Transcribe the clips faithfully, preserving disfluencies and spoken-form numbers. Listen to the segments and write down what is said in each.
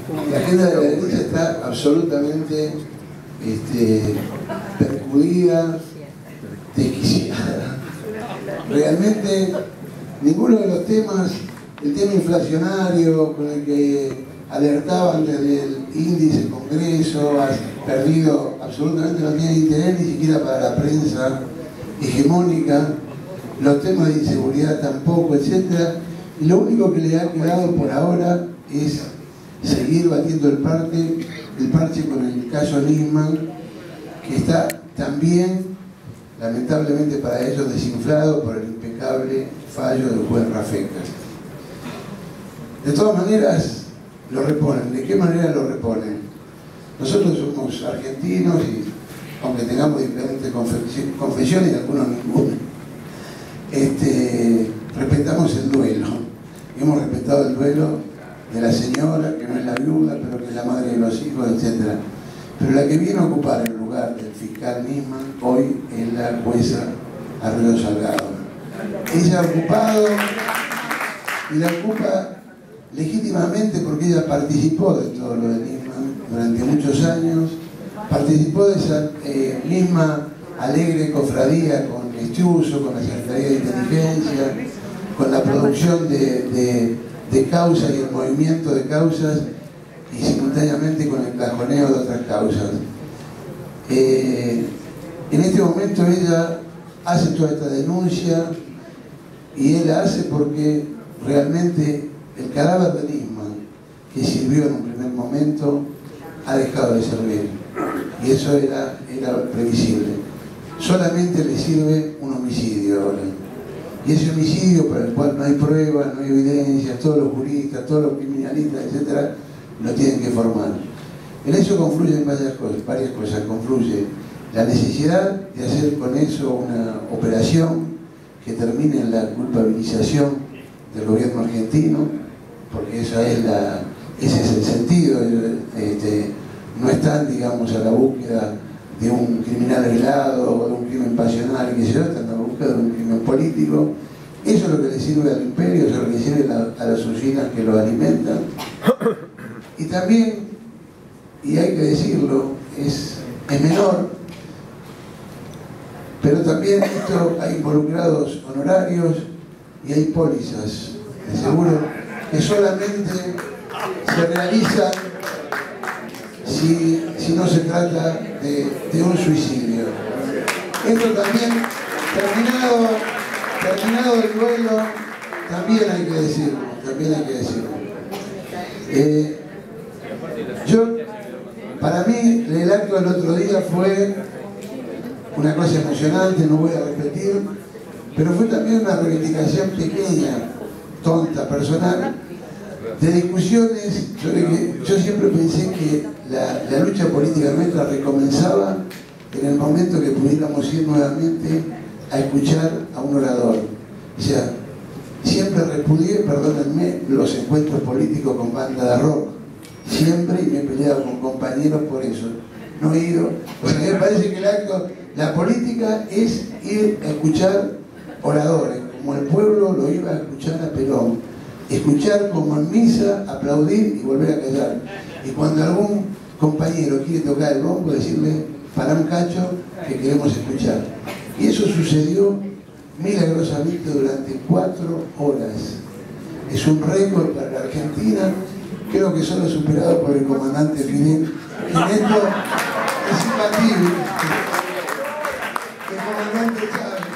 La agenda de la derecha está absolutamente este, percudida, desquiciada. Realmente ninguno de los temas, el tema inflacionario con el que alertaban desde el índice Congreso, ha perdido absolutamente, no tiene interés ni siquiera para la prensa hegemónica, los temas de inseguridad tampoco, etcétera. Y lo único que le ha quedado por ahora es seguir batiendo el parche, el parche con el caso Nisman, que está también, lamentablemente para ellos, desinflado por el impecable fallo del juez Rafecas. De todas maneras, lo reponen. ¿De qué manera lo reponen? Nosotros somos argentinos y, aunque tengamos diferentes confesiones y algunos ninguna, este, respetamos el duelo. Y hemos respetado el duelo de la señora, que no es la viuda, pero que es la madre de los hijos, etcétera. Pero la que viene a ocupar el lugar del fiscal Nisman hoy es la jueza Arroyo Salgado. Ella ha ocupado y la ocupa legítimamente porque ella participó de todo lo de Nisman durante muchos años, participó de esa eh, misma alegre cofradía con Estiuso, con la Secretaría de Inteligencia, con la producción de, de, de causas y el movimiento de causas y simultáneamente con el cajoneo de otras causas. Eh, en este momento ella hace toda esta denuncia y él la hace porque realmente el cadáver de Nisman, que sirvió en un primer momento, ha dejado de servir. Y eso era, era previsible. Solamente le sirve un homicidio ahora. Y ese homicidio, para el cual no hay pruebas, no hay evidencia, todos los juristas, todos los criminalistas, etcétera, lo tienen que formar. En eso confluyen varias cosas, varias cosas. Confluye la necesidad de hacer con eso una operación que termine en la culpabilización del gobierno argentino, porque esa es la, ese es el sentido. Este, no están, digamos, a la búsqueda de un criminal aislado o de un crimen pasional, que se están a la búsqueda de un crimen político. Eso es lo que le sirve al imperio, eso es lo que sirve a, a las usinas que lo alimentan. Y también, y hay que decirlo, es, es menor, pero también esto hay involucrados honorarios y hay pólizas de seguro que solamente se realizan si, si no se trata de, de un suicidio. Esto también, terminado, terminado el duelo, también hay que decirlo, también hay que decirlo. Eh, yo, para mí, el acto del otro día fue una cosa emocionante, no voy a repetir, pero fue también una reivindicación pequeña, tonta, personal, de discusiones sobre que yo siempre pensé que la, la lucha política nuestra recomenzaba en el momento que pudiéramos ir nuevamente a escuchar a un orador. O sea, siempre repudié, perdónenme, los encuentros políticos con banda de rock. Siempre, y me he peleado con compañeros por eso. No he ido, porque me parece que el acto, la política es ir a escuchar oradores, como el pueblo lo iba a escuchar a Perón. Escuchar como en misa, aplaudir y volver a callar. Y cuando algún compañero quiere tocar el bombo, decirle, para un cacho, que queremos escuchar. Y eso sucedió milagrosamente durante cuatro horas. Es un récord para la Argentina, creo que solo superado por el comandante Fidel. En esto es imbatible. El comandante Chávez.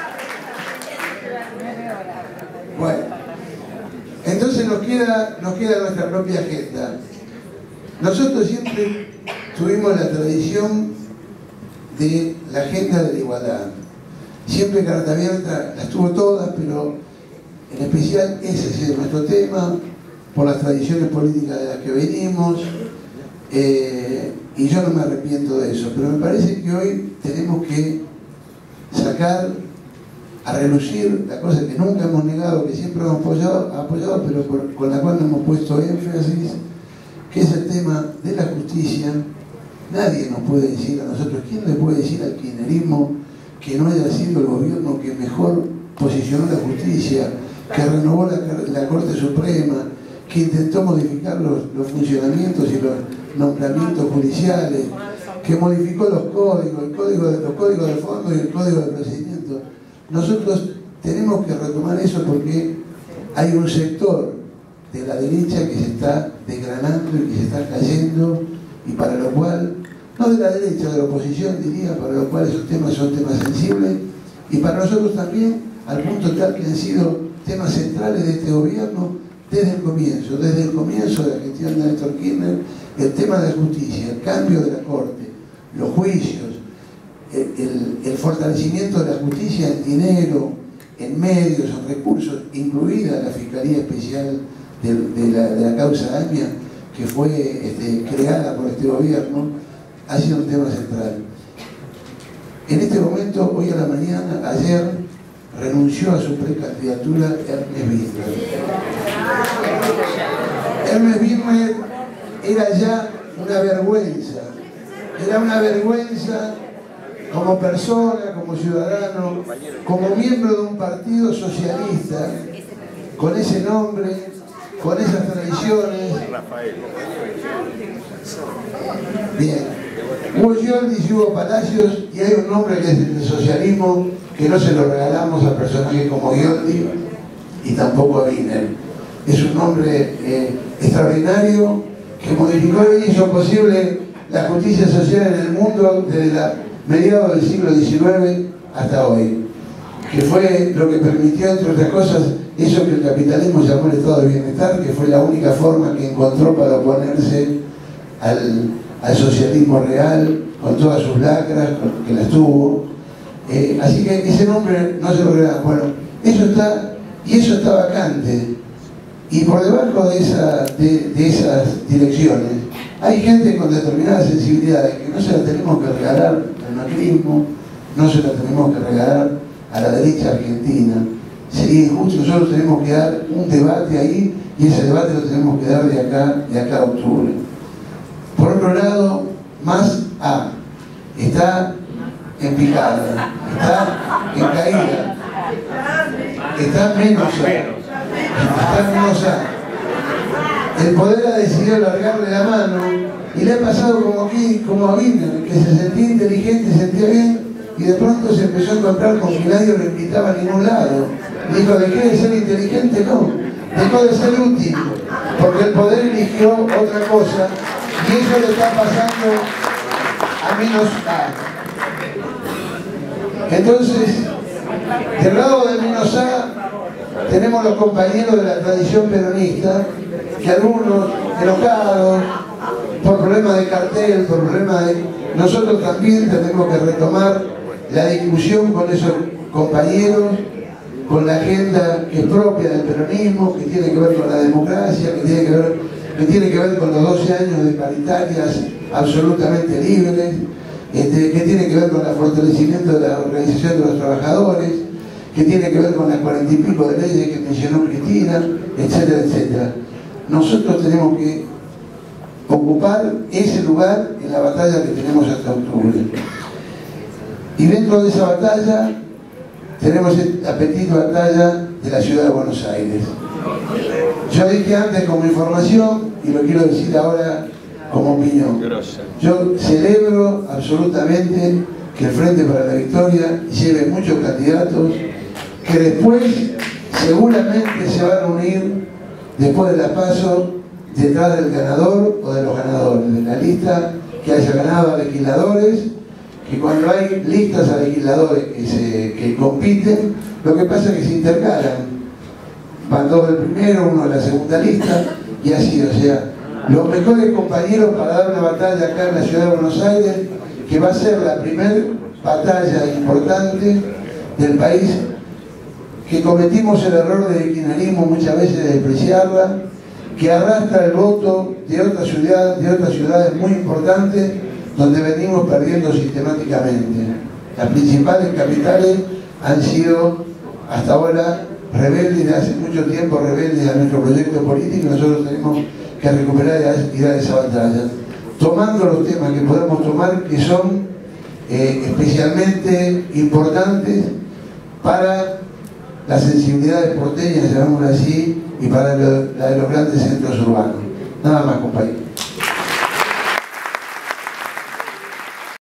Bueno, entonces nos queda, nos queda nuestra propia agenda. Nosotros siempre tuvimos la tradición de la agenda de la igualdad. Siempre Carta Abierta las tuvo todas, pero en especial ese es nuestro tema, por las tradiciones políticas de las que venimos, eh, y yo no me arrepiento de eso, pero me parece que hoy tenemos que sacar a relucir la cosa que nunca hemos negado, que siempre hemos apoyado, apoyado pero por, con la cual no hemos puesto énfasis, que es el tema de la justicia. Nadie nos puede decir a nosotros, ¿quién le puede decir al kirchnerismo que no haya sido el gobierno que mejor posicionó la justicia, que renovó la, la Corte Suprema, que intentó modificar los, los funcionamientos y los nombramientos judiciales, que modificó los códigos, el código de, los códigos de fondo y el código de procedimiento. Nosotros tenemos que retomar eso porque hay un sector de la derecha que se está desgranando y que se está cayendo, y para lo cual, no de la derecha, de la oposición diría, para lo cual esos temas son temas sensibles, y para nosotros también, al punto tal que han sido temas centrales de este gobierno desde el comienzo, desde el comienzo de la gestión de Néstor Kirchner, el tema de la justicia, el cambio de la Corte, los juicios, el, el, el fortalecimiento de la justicia en dinero, en medios, en recursos, incluida la Fiscalía Especial de, de, la, de la causa AMIA, que fue este, creada por este gobierno, ha sido un tema central. En este momento, hoy a la mañana, ayer, renunció a su precandidatura Hermes Birmer. Hermes Birmer era ya una vergüenza, era una vergüenza como persona, como ciudadano, como miembro de un partido socialista, con ese nombre, con esas tradiciones. Bien, hubo Giordi y hubo Palacios, y hay un nombre que es del socialismo que no se lo regalamos a personajes como Giordi y tampoco a Wiener. Es un nombre eh, extraordinario que modificó y hizo posible la justicia social en el mundo desde la mediados del siglo diecinueve hasta hoy, que fue lo que permitió, entre otras cosas, eso que el capitalismo llamó el estado de bienestar, que fue la única forma que encontró para oponerse al, al socialismo real, con todas sus lacras, que las tuvo. Eh, así que ese nombre no se lo regalamos. Bueno, eso está, y eso está vacante. Y por debajo de, esa, de, de esas direcciones hay gente con determinadas sensibilidades que no se las tenemos que regalar al macrismo, no se las tenemos que regalar a la derecha argentina. Sería injusto. Nosotros tenemos que dar un debate ahí, y ese debate lo tenemos que dar de acá, de acá a octubre. Por otro lado, más A está en picada, está en caída, está menos A. Está menos A. El poder ha decidido alargarle la mano, y le ha pasado como aquí, como a Wiener, que se sentía inteligente, se sentía bien, y de pronto se empezó a encontrar con que nadie lo invitaba a ningún lado. Dijo, dejé de ser inteligente, no, dejó de ser útil, porque el poder eligió otra cosa, y eso le está pasando a menos A. Entonces, del lado de menos A, tenemos los compañeros de la tradición peronista, que algunos enojados por problemas de cartel, por problemas de... Nosotros también tenemos que retomar la discusión con esos compañeros, con la agenda que es propia del peronismo, que tiene que ver con la democracia, que tiene que ver, que tiene que ver con los doce años de paritarias absolutamente libres, este, que tiene que ver con el fortalecimiento de la organización de los trabajadores, que tiene que ver con las cuarenta y pico de leyes que mencionó Cristina, etcétera, etcétera. Nosotros tenemos que ocupar ese lugar en la batalla que tenemos hasta octubre. Y dentro de esa batalla tenemos la petita batalla de la ciudad de Buenos Aires. Yo dije antes como información, y lo quiero decir ahora como opinión. Yo celebro absolutamente que el Frente para la Victoria lleve muchos candidatos, que después seguramente se van a unir, después de la PASO, detrás del ganador o de los ganadores, de la lista que haya ganado a legisladores, que cuando hay listas a legisladores que, se, que compiten, lo que pasa es que se intercalan. Van dos del primero, uno de la segunda lista, y así, o sea, los mejores compañeros para dar una batalla acá en la ciudad de Buenos Aires, que va a ser la primera batalla importante del país, que cometimos el error del kirchnerismo muchas veces de despreciarla, que arrastra el voto de otras ciudades, de otras ciudades muy importantes, donde venimos perdiendo sistemáticamente. Las principales capitales han sido hasta ahora rebeldes, de hace mucho tiempo rebeldes a nuestro proyecto político, y nosotros tenemos que recuperar y dar esa batalla, tomando los temas que podemos tomar, que son eh, especialmente importantes para las sensibilidades porteñas, llamémoslo así, y para lo- la de los grandes centros urbanos. Nada más, compañero.